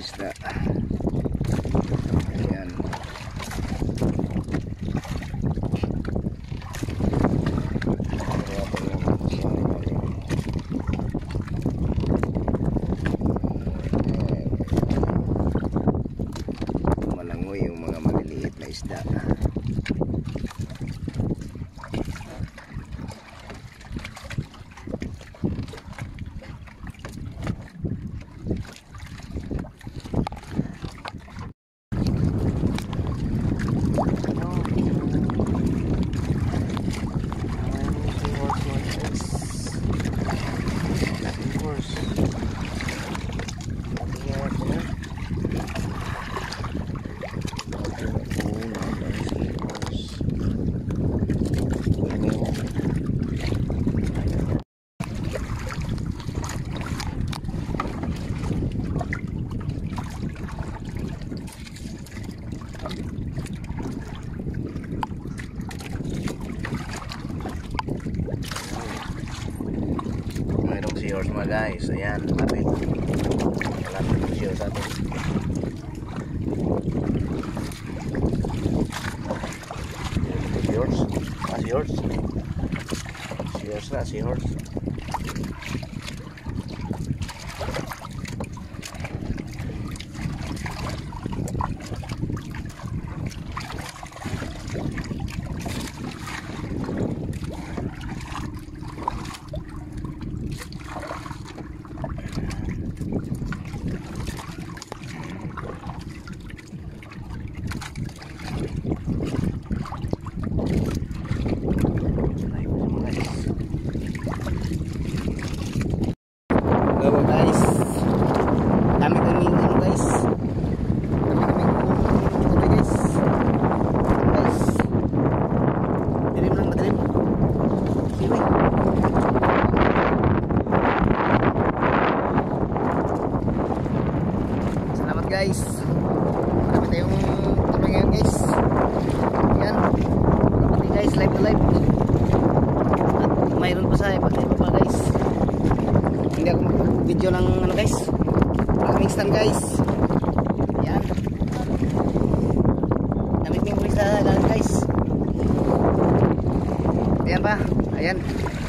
isda. Ayan. Malangoy yung mga maliliit na isda. Mayroong seahorse mga guys. Ayan, lapit. Malapit yung seahorse atin. Seahorse. Seahorse. Seahorse na, seahorse. Hello guys, dami kaming ano guys, guys, dilim lang, madilim. Siwi. Salamat guys, marami tayong tuloy ngayon guys. Yan, marami guys, live to live. At mayroon pa sa iba pa guys. Hindi ako mag-video ng ano guys, maraming stand guys. Ayan, namit yung ulit sa dalan guys. Ayan pa, ayan.